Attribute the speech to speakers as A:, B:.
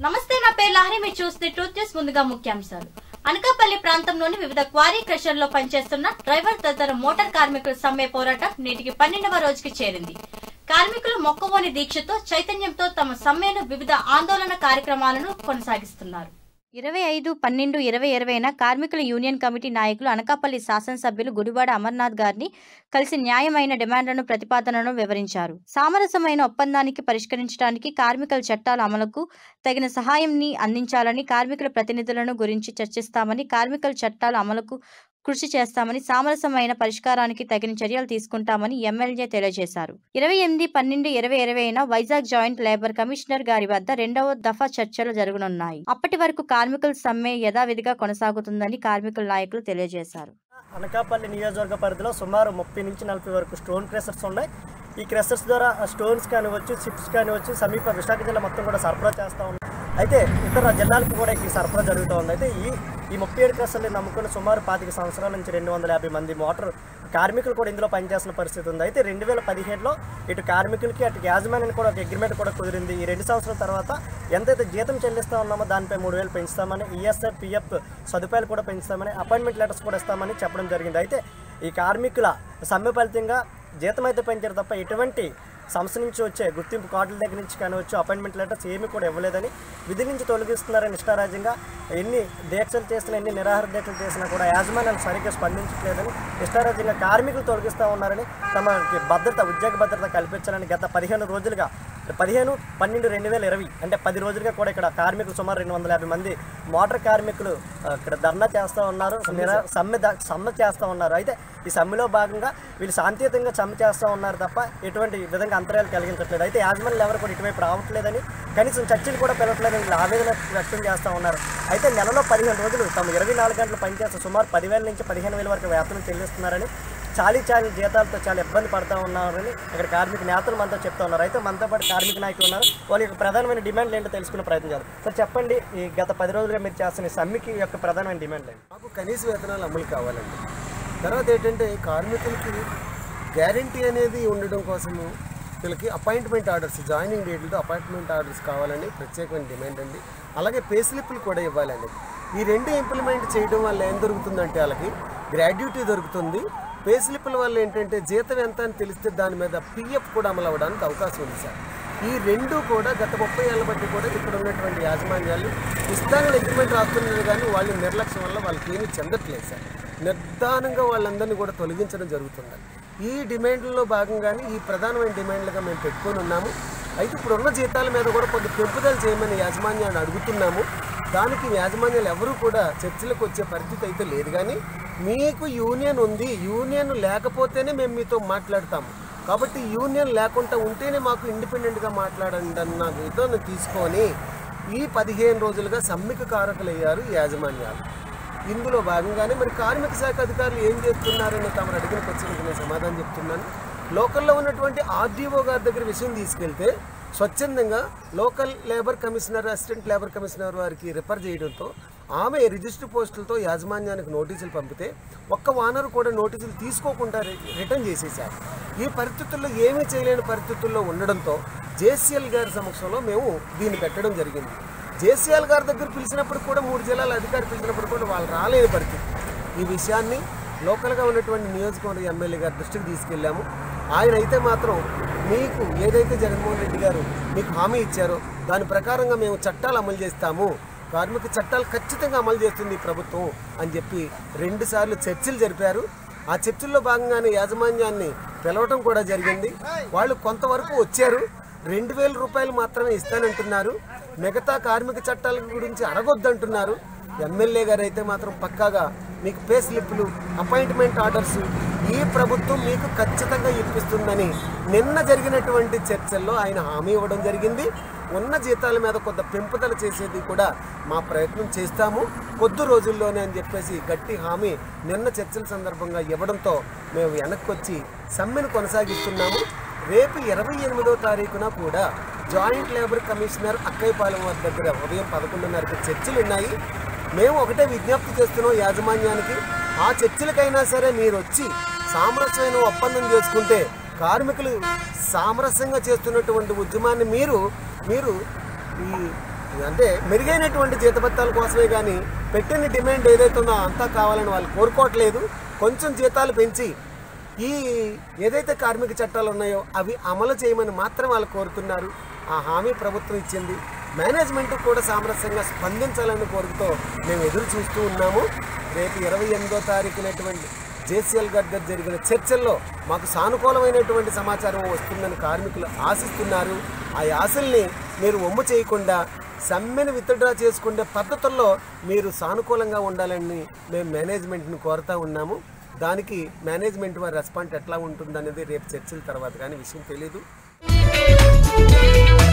A: నమస్తే, నా పేరు లహరి. మీరు చూస్తే ట్రూత్ న్యూస్. ముందుగా ముఖ్యాంశాలు. అనకాపల్లి ప్రాంతంలోని వివిధ క్వారీ క్రషర్లో పనిచేస్తున్న డ్రైవర్ తదితర మోటార్ కార్మికుల సమ్మె పోరాటం నేటికి 12వ రోజుకి చేరింది. కార్మికులు మొక్కవోని దీక్షతో చైతన్యంతో తమ సమ్మెను వివిధ ఆందోళన కార్యక్రమాలను కొనసాగిస్తున్నారు. 25/12/2020న కార్మికుల యూనియన్ కమిటీ నాయకులు అనకాపల్లి శాసనసభ్యులు గుడివాడ అమర్నాథ్ గారిని కలిసి న్యాయమైన డిమాండ్లను ప్రతిపాదనను వివరించారు. సామరస్యమైన ఒప్పందానికి పరిష్కరించడానికి కార్మికుల చట్టాల అమలుకు తగిన సహాయాన్ని అందించాలని, కార్మికుల ప్రతినిధులను గురించి చర్చిస్తామని, కార్మికుల చట్టాల అమలుకు కృషి చేస్తామని, సామరస్యమైన పరిష్కారానికి తగిన చర్యలు తీసుకుంటామని ఎమ్మెల్యే తెలియజేశారు. 28/12/2020న వైజాగ్ జాయింట్ లేబర్ కమిషనర్ గారి వద్ద 2వ దఫా చర్చలు జరగనున్నాయి. అప్పటి వరకు కార్మికుల సమ్మె యథావిధిగా కొనసాగుతుందని కార్మికుల నాయకులు తెలియజేశారు.
B: అనకాపల్లి నియోజకవర్గ పరిధిలో సుమారు 30 నుంచి 40 వరకు స్టోన్ క్రెషర్స్ ఉన్నాయి. ఈ క్రెషర్స్ ద్వారా స్టోన్స్ కానివచ్చు, చిప్స్ కానివచ్చు సమీప విశాఖ జిల్లా మొత్తం కూడా సరఫరా చేస్తూ ఉన్నాయి. అయితే ఇతర జిల్లాలకు కూడా ఈ సరఫరా జరుగుతూ ఉంది. అయితే ఈ 37 క్రెషర్లు నమ్ముకుని సుమారు 25 సంవత్సరాల నుంచి 250 మంది మోటార్ కార్మికులు కూడా ఇందులో పనిచేస్తున్న పరిస్థితి ఉంది. అయితే 2017లో ఇటు కార్మికులకి అటు యాజమాన్యానికి కూడా ఒక అగ్రిమెంట్ కూడా కుదిరింది. ఈ 2 సంవత్సరాల తర్వాత ఎంతైతే జీతం చెల్లిస్తూ ఉన్నామో దానిపై 3000 పెంచుతామని, ఈఎస్ఐ పిఎఫ్ సదుపాయాలు కూడా పెంచుతామని, అపాయింట్మెంట్ లెటర్స్ కూడా ఇస్తామని చెప్పడం జరిగింది. అయితే ఈ కార్మికుల సమ్మె ఫలితంగా జీతం అయితే పెంచారు తప్ప ఎటువంటి సంస్థ నుంచి వచ్చే గుర్తింపు కార్డుల దగ్గర నుంచి కానివచ్చు, అపాయింట్మెంట్ లెటర్స్ ఏమీ కూడా ఇవ్వలేదని, విధి నుంచి తొలగిస్తున్నారని ఇష్టారాజ్యంగా ఎన్ని దీక్షలు చేసినా, ఎన్ని నిరాహార దీక్షలు చేసినా కూడా యాజమాన్యాలు సరిగ్గా స్పందించట్లేదని, ఇష్టారాజ్యంగా కార్మికులు తొలగిస్తూ ఉన్నారని, తమకి ఉద్యోగ భద్రత కల్పించాలని గత 15 రోజులుగా 15/12/2020 అంటే 10 రోజులుగా కూడా ఇక్కడ కార్మికులు సుమారు 250 మంది మోటార్ కార్మికులు ఇక్కడ ధర్నా చేస్తూ ఉన్నారు, సమ్మె చేస్తూ ఉన్నారు. అయితే ఈ సమ్మెలో భాగంగా వీళ్ళు శాంతియుతంగా సమ్మె చేస్తూ ఉన్నారు తప్ప ఎటువంటి విధంగా అంతరాయాలు కలిగించట్లేదు. అయితే యాజమాన్యులు ఎవరు కూడా ఇటువైపు రావట్లేదని, కనీసం చర్చలు కూడా పెరగట్లేదని వీళ్ళు ఆవేదన వ్యక్తం చేస్తూ ఉన్నారు. అయితే నెలలో 15 రోజులు తమ 24 గంటలు పనిచేస్తే సుమారు 10,000 నుంచి 15,000 వరకు వేతనం చెల్లిస్తున్నారని, చాలీ జీతాలతో చాలా ఇబ్బంది పడుతూ ఉన్నారని ఇక్కడ కార్మిక నేతలు మనతో చెప్తా ఉన్నారు. అయితే మనతో పాటు కార్మిక నాయకులు ఉన్నారు. వాళ్ళ యొక్క ప్రధానమైన డిమాండ్లు ఏంటో తెలుసుకునే ప్రయత్నం చేద్దాం. సార్ చెప్పండి, ఈ గత 10 రోజులుగా మీరు చేస్తున్న సమ్మెకి యొక్క ప్రధానమైన డిమాండ్లు ఏంటి?
C: మాకు కనీస వేతనాలు అమలు కావాలండి. తర్వాత ఏంటంటే కార్మికులకి గ్యారంటీ అనేది ఉండడం కోసము వీళ్ళకి అపాయింట్మెంట్ ఆర్డర్స్, జాయినింగ్ డేట్లతో అపాయింట్మెంట్ ఆర్డర్స్ కావాలని ప్రత్యేకమైన డిమాండ్ అండి. అలాగే పే స్లిప్లు కూడా ఇవ్వాలండి. ఈ రెండు ఇంప్లిమెంట్ చేయడం వల్ల ఏం దొరుకుతుందంటే వాళ్ళకి గ్రాడ్యుటీ దొరుకుతుంది. పే స్లిప్ల వల్ల ఏంటంటే జీతం ఎంత అని తెలిస్తే దాని మీద పిఎఫ్ కూడా అమలు అవ్వడానికి అవకాశం ఉంది సార్. ఈ రెండు కూడా గత 30 ఏళ్ళ బట్టి కూడా ఇక్కడ ఉన్నటువంటి యాజమాన్యాలు ఇస్తానని అగ్రిమెంట్ రాస్తున్నారు, కానీ వాళ్ళ నిర్లక్ష్యం వల్ల వాళ్ళకి ఏమీ చెందట్లేదు సార్. నిర్ధానంగా వాళ్ళందరినీ కూడా తొలగించడం జరుగుతుంది. ఈ డిమాండ్లలో భాగంగానే ఈ ప్రధానమైన డిమాండ్లుగా మేము పెట్టుకొని ఉన్నాము. అయితే ఇప్పుడున్న జీతాల మీద కూడా కొద్ది పెంపుదల చేయమని యాజమాన్యాన్ని అడుగుతున్నాము. దానికి యాజమాన్యాలు ఎవరూ కూడా చర్చలకు వచ్చే పరిస్థితి అయితే లేదు. కానీ మీకు యూనియన్ ఉంది, యూనియన్ లేకపోతేనే మేము మీతో మాట్లాడతాము, కాబట్టి యూనియన్ లేకుండా ఉంటేనే మాకు ఇండిపెండెంట్గా మాట్లాడండి అన్న విధానం తీసుకొని ఈ 15 రోజులుగా సమ్మెకు కారకులయ్యారు యాజమాన్యాలు. ఇందులో భాగంగానే మరి కార్మిక శాఖ అధికారులు ఏం చేస్తున్నారని తమరు అడిగిన ప్రశ్నకు నేను సమాధానం చెప్తున్నాను. లోకల్లో ఉన్నటువంటి ఆర్డీఓ గారి దగ్గర విషయం తీసుకెళ్తే స్వచ్ఛందంగా local labour commissioner, assistant labour commissioner వారికి రిఫర్ చేయడంతో ఆమె రిజిస్టర్ పోస్టులతో యాజమాన్యానికి నోటీసులు పంపితే ఒక్క వానరు కూడా నోటీసులు తీసుకోకుండా రిటర్న్ చేసేసారు. ఈ పరిస్థితుల్లో ఏమీ చేయలేని పరిస్థితుల్లో ఉండడంతో జేసీఎల్ గారి సమక్షంలో మేము దీన్ని పెట్టడం జరిగింది. జేసీఎల్ గారి దగ్గర పిలిచినప్పుడు కూడా 3 జిల్లాల అధికారి పిలిచినప్పుడు కూడా వాళ్ళు రాలేని పరిస్థితి. ఈ విషయాన్ని లోకల్గా ఉన్నటువంటి నియోజకవర్గ ఎమ్మెల్యే గారి దృష్టికి తీసుకెళ్ళాము. ఆయన అయితే మాత్రం మీకు ఏదైతే జగన్మోహన్ రెడ్డి గారు మీకు హామీ ఇచ్చారో దాని ప్రకారంగా మేము చట్టాలు అమలు చేస్తాము, కార్మిక చట్టాలు ఖచ్చితంగా అమలు చేస్తుంది ప్రభుత్వం అని చెప్పి 2 సార్లు చర్చలు జరిపారు. ఆ చర్చల్లో భాగంగానే యాజమాన్యాన్ని పిలవటం కూడా జరిగింది. వాళ్ళు కొంతవరకు వచ్చారు. 2,000 రూపాయలు మాత్రమే ఇస్తానంటున్నారు, మిగతా కార్మిక చట్టాల గురించి అడగొద్దంటున్నారు. ఎమ్మెల్యే గారు అయితే మాత్రం పక్కాగా మీకు పే స్లిప్లు, అపాయింట్మెంట్ ఆర్డర్స్ ఈ ప్రభుత్వం మీకు ఖచ్చితంగా ఇప్పిస్తుందని నిన్న జరిగినటువంటి చర్చల్లో ఆయన హామీ ఇవ్వడం జరిగింది. ఉన్న జీతాల మీద కొంత పెంపుదల చేసేది కూడా మా ప్రయత్నం చేస్తాము కొద్ది రోజుల్లోనే అని చెప్పేసి గట్టి హామీ నిన్న చర్చల సందర్భంగా ఇవ్వడంతో మేము వెనక్కి వచ్చి సమ్మెను కొనసాగిస్తున్నాము. రేపు 28వ తారీఖున కూడా జాయింట్ లేబర్ కమిషనర్ అక్కయ్యపాలెం వారి దగ్గర ఉదయం 11:30కి చర్చలు ఉన్నాయి. మేము ఒకటే విజ్ఞప్తి చేస్తున్నాం యాజమాన్యానికి, ఆ చర్చలకైనా సరే మీరు వచ్చి సామరస్యమైన ఒప్పందం చేసుకుంటే కార్మికులు సామరస్యంగా చేస్తున్నటువంటి ఉద్యమాన్ని మీరు ఈ అంటే మెరుగైనటువంటి జీతభత్యాల కోసమే కానీ పెట్టిన డిమాండ్ ఏదైతే ఉందో అంతా కావాలని వాళ్ళు కోరుకోవట్లేదు. కొంచెం జీతాలు పెంచి ఈ ఏదైతే కార్మిక చట్టాలు ఉన్నాయో అవి అమలు చేయమని మాత్రం వాళ్ళు కోరుతున్నారు. ఆ హామీ ప్రభుత్వం ఇచ్చింది. మేనేజ్మెంట్ కూడా సామరస్యంగా స్పందించాలని కోరుకుతో మేము ఎదురు చూస్తూ ఉన్నాము. రేపు 28వ తారీఖునటువంటి జేసీఎల్ దగ్గర జరిగిన చర్చల్లో మాకు సానుకూలమైనటువంటి సమాచారం వస్తుందని కార్మికులు ఆశిస్తున్నారు. ఆ ఆశల్ని మీరు వమ్ము చేయకుండా సమ్మెను విత్డ్రా చేసుకునే పద్ధతుల్లో మీరు సానుకూలంగా ఉండాలని మేము మేనేజ్మెంట్ని కోరుతూ ఉన్నాము. దానికి మేనేజ్మెంట్ వారి రెస్పాన్స్ ఎట్లా ఉంటుందనేది రేపు చర్చల తర్వాత కానీ విషయం తెలీదు.